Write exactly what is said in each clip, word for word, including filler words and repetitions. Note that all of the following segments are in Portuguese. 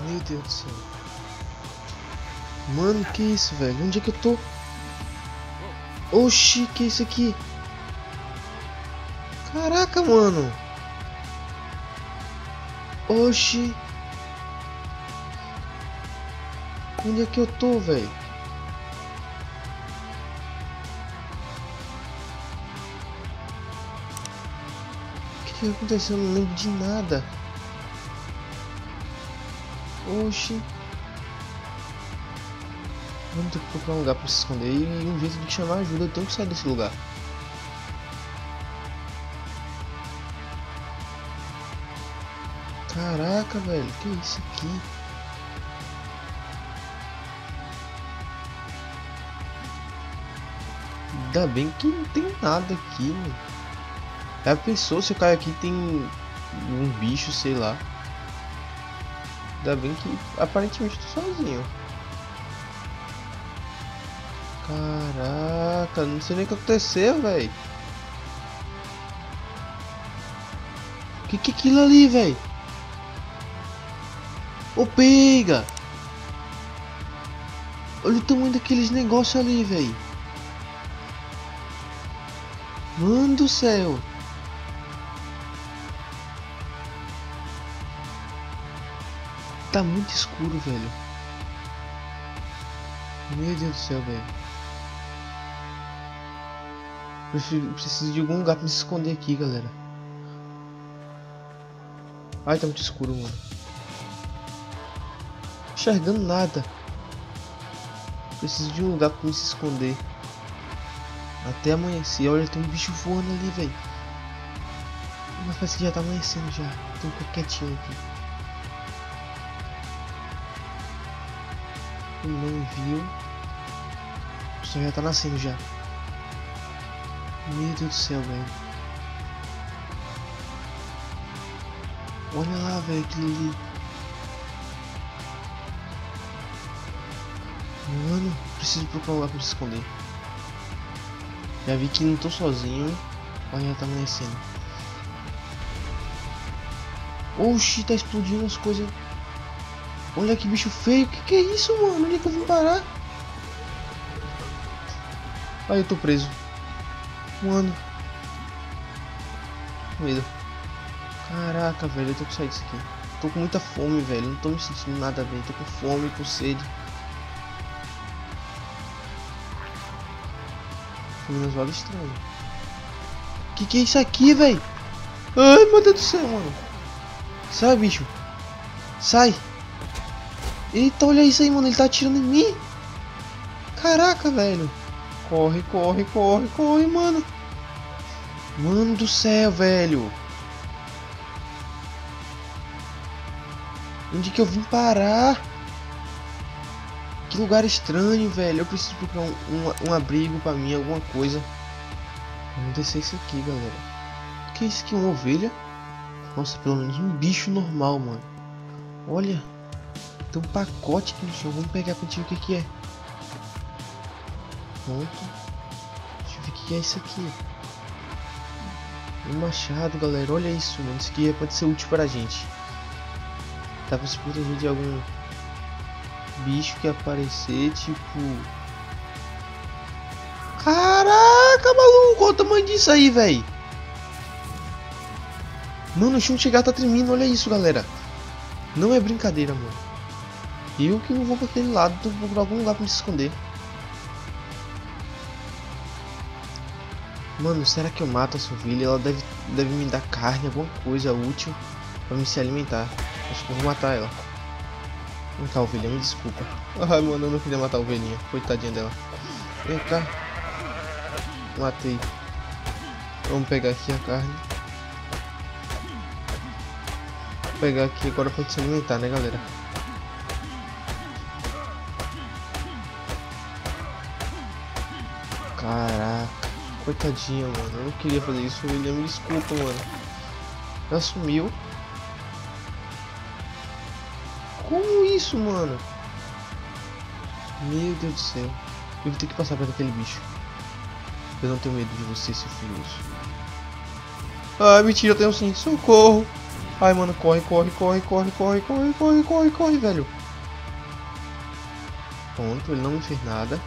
Meu Deus do céu. Mano, que isso, velho? Onde é que eu tô? Oxi, que isso aqui? Caraca, mano. Oxi. Onde é que eu tô, velho? O que que aconteceu? Eu não lembro de nada. Oxi. Vamos ter que procurar um lugar pra se esconder e um jeito de chamar ajuda. Eu tenho que sair desse lugar. Caraca, velho. Que é isso aqui? Ainda bem que não tem nada aqui, mano. Já pensou se eu cair aqui tem um bicho, sei lá. Ainda bem que aparentemente tô sozinho. Caraca, não sei nem o que aconteceu, velho. Que que é aquilo ali, velho? Ô, pega! Olha o tamanho daqueles negócios ali, velho. Mano do céu. Tá muito escuro, velho. Meu Deus do céu, velho. Preciso, preciso de algum lugar pra me esconder aqui, galera. Ai, tá muito escuro, mano. Enxergando nada. Preciso de um lugar pra me esconder. Até amanhecer. Olha, tem um bicho voando ali, velho. Mas parece que já tá amanhecendo já. Tô um pouco quietinho aqui. Não viu. O sol já tá nascendo já. Meu Deus do céu, velho. Olha lá, velho, aquilo ali. Mano, preciso procurar um lugar pra se esconder. Já vi que não tô sozinho. Olha, já tá amanhecendo. Oxi, tá explodindo as coisas. Olha que bicho feio. Que que é isso, mano? Onde é que eu vim parar? Ai, eu tô preso. Mano. Medo. Caraca, velho. Eu tô com sair disso aqui. Tô com muita fome, velho. Não tô me sentindo nada bem. Tô com fome, com sede. Fome nas vagas estranhas. Que que é isso aqui, velho? Ai, meu Deus do céu, mano. Sai, bicho. Sai. Eita, olha isso aí, mano. Ele tá atirando em mim. Caraca, velho. Corre, corre, corre, corre, mano. Mano do céu, velho. Onde que eu vim parar? Que lugar estranho, velho. Eu preciso procurar um, um, um abrigo pra mim, alguma coisa. Vamos descer isso aqui, galera. O que é isso aqui? Uma ovelha? Nossa, pelo menos um bicho normal, mano. Olha. Tem um pacote aqui no chão. Vamos pegar pra gente ver o que que é. Pronto. Deixa eu ver o que que é isso aqui. Um machado, galera. Olha isso, mano. Isso aqui pode ser útil pra gente. Dá pra se proteger de algum bicho que aparecer, tipo... Caraca, maluco. Olha o tamanho disso aí, velho. Mano, o chão de chegar tá tremendo. Olha isso, galera. Não é brincadeira, mano. Eu que não vou pra aquele lado. Tô procurando algum lugar pra me esconder. Mano, será que eu mato essa ovelha? Ela deve, deve me dar carne, alguma coisa útil pra me se alimentar. Acho que eu vou matar ela. Vem cá, ovelha, me desculpa. Ai, mano, eu não queria matar a ovelhinha. Coitadinha dela. Vem cá. Matei. Vamos pegar aqui a carne. Vou pegar aqui agora pra gente se alimentar, né, galera? Caraca. Coitadinha, mano. Eu não queria fazer isso. Ovelha, me desculpa, mano. Ela sumiu. Como isso, mano? Meu Deus do céu. Eu vou ter que passar perto daquele bicho. Eu não tenho medo de você, seu filhoso. Ah, mentira, eu tenho sim. Socorro. Ai, mano, corre, corre, corre, corre, corre, corre, corre, corre, corre, velho. Pronto, ele não me fez nada.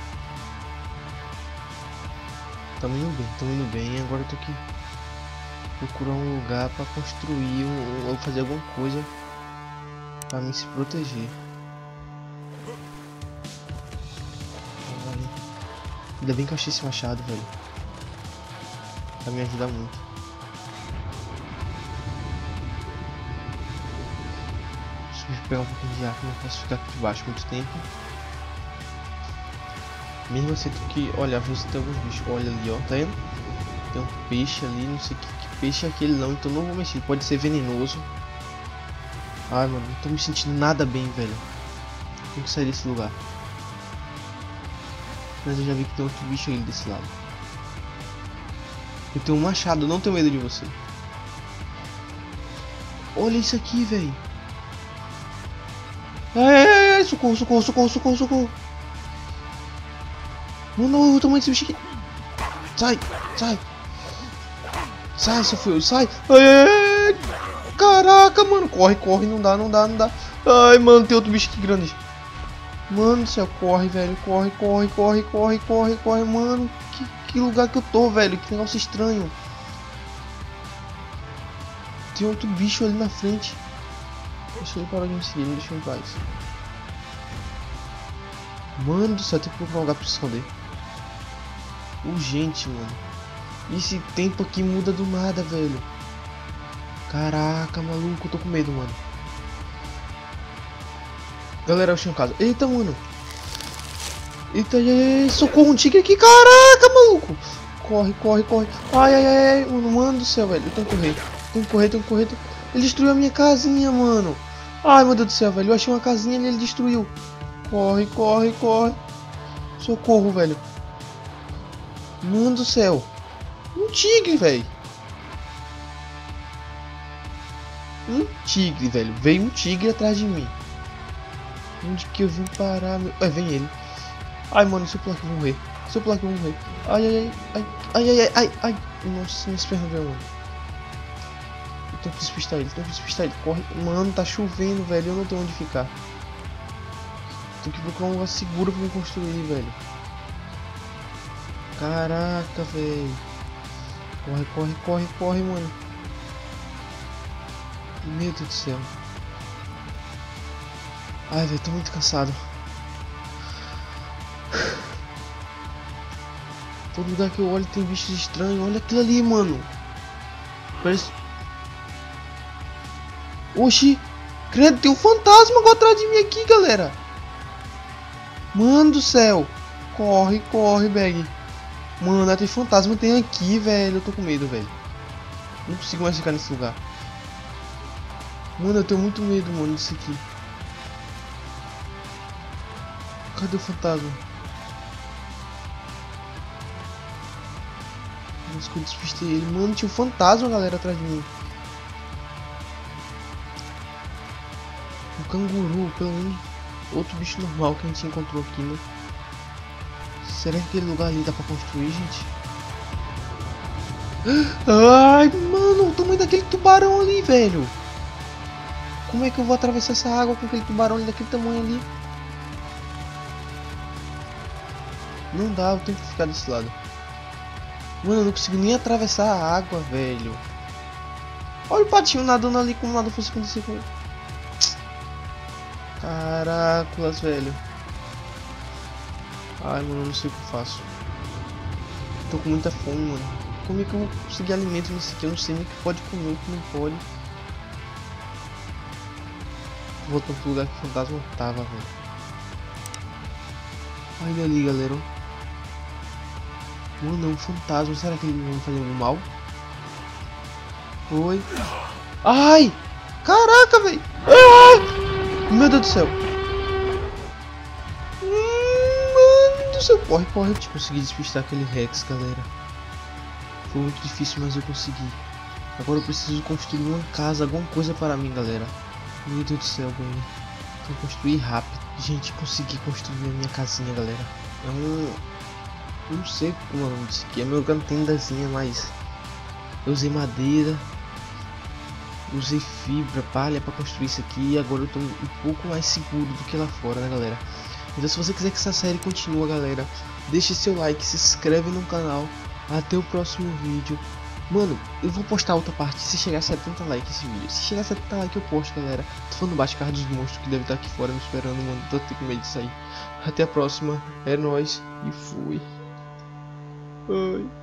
Tamo indo bem, tamo indo bem. Agora eu tenho que procurar um lugar pra construir um, ou fazer alguma coisa pra mim se proteger. Ainda bem que eu achei esse machado, velho. Vai me ajudar muito. Deixa eu pegar um pouquinho de ar, que eu não posso ficar aqui debaixo muito tempo. Mesmo assim, tem que olhar, ver se tem alguns bichos. Olha ali, ó, tá vendo? Tem um peixe ali, não sei que, que peixe é aquele não, então não vou mexer. Pode ser venenoso. Ai, mano, não tô me sentindo nada bem, velho. Tenho que sair desse lugar. Mas eu já vi que tem outro bicho aí desse lado. Eu tenho um machado, não tenho medo de você. Olha isso aqui, velho. Ai, ai, ai, socorro, socorro, socorro, socorro, socorro. Mano, olha o tamanho desse bicho aqui. Sai, sai. Sai, seu filho, sai. Ai, ai, ai. Caraca, mano. Corre, corre, não dá, não dá, não dá. Ai, mano, tem outro bicho aqui grande. Mano do céu, corre, velho. Corre, corre, corre, corre, corre, corre, mano. Que, que lugar que eu tô, velho. Que negócio estranho. Tem outro bicho ali na frente. Deixa ele parar de me seguir, me deixa em paz. Mano do céu, tem que procurar um lugar pra se esconder. Urgente, mano. Esse tempo aqui muda do nada, velho. Caraca, maluco, eu tô com medo, mano. Galera, eu achei um caso. Eita, mano. Eita, ai, ai, ai, socorro, um tigre aqui, caraca, maluco. Corre, corre, corre. Ai, ai, ai, ai, mano, mano do céu, velho. Eu tenho que correr. Tenho que correr, tenho que correr. Tenho... Ele destruiu a minha casinha, mano. Ai, meu Deus do céu, velho. Eu achei uma casinha ali, ele destruiu. Corre, corre, corre. Socorro, velho. Mano do céu. Um tigre, velho. Um tigre, velho. Veio um tigre atrás de mim. Onde que eu vim parar, meu... É, vem ele. Ai, mano, se eu pular aqui eu vou morrer. Se eu pular aqui eu vou morrer. Ai, ai, ai, ai, ai, ai, ai, ai. Nossa, minhas pernas, velho. Eu tenho que despistar ele, tenho que despistar ele. Corre. Mano, tá chovendo, velho. Eu não tenho onde ficar. Tenho que procurar um lugar seguro pra me construir, velho. Caraca, velho. Corre, corre, corre, corre, mano. Meu Deus do céu. Ai, velho, tô muito cansado. Todo lugar que eu olho tem bichos estranhos. Olha aquilo ali, mano. Parece... Oxi. Credo, tem um fantasma agora atrás de mim aqui, galera. Mano do céu. Corre, corre, Bag. Mano, tem fantasma tem aqui, velho. Eu tô com medo, velho. Não consigo mais ficar nesse lugar. Mano, eu tenho muito medo, mano, disso aqui. Cadê o fantasma? Mas que eu despistei ele. Mano, tinha um fantasma, galera, atrás de mim. Um canguru, pelo menos. Outro bicho normal que a gente encontrou aqui, né? Será que aquele lugar ali dá pra construir, gente? Ai, mano, o tamanho daquele tubarão ali, velho. Como é que eu vou atravessar essa água com aquele tubarão ali daquele tamanho ali? Não dá, eu tenho que ficar desse lado. Mano, eu não consigo nem atravessar a água, velho. Olha o patinho nadando ali como nada fosse acontecer com ele. Caracolas, velho. Ai, mano, eu não sei o que eu faço. Tô com muita fome, mano. Como é que eu vou conseguir alimento nesse aqui? Eu não sei nem o que pode comer, o que não pode. Voltando pro lugar que o fantasma tava, velho. Olha ele ali, galera. Mano, é um fantasma. Será que ele vai fazer algum mal? Oi. Ai! Caraca, velho! Ah! Meu Deus do céu! Mano do céu! Corre, corre. Eu consegui despistar aquele Rex, galera. Foi muito difícil, mas eu consegui. Agora eu preciso construir uma casa, alguma coisa para mim, galera. Meu Deus do céu, velho. Tenho que construir rápido. Gente, consegui construir a minha casinha, galera. É um... Eu não sei como é o nome disso aqui. É meu tendazinha, mas... Eu usei madeira. usei fibra, palha pra construir isso aqui e agora eu tô um pouco mais seguro do que lá fora, né, galera? Então se você quiser que essa série continue, galera, deixe seu like, se inscreve no canal. Até o próximo vídeo. Mano, eu vou postar outra parte se chegar a setenta likes esse vídeo. Se chegar a setenta likes eu posto, galera. Tô falando baixo carro dos monstros que deve estar aqui fora me esperando, mano. Tô até com medo de sair. Até a próxima. É nóis. E fui. Ai.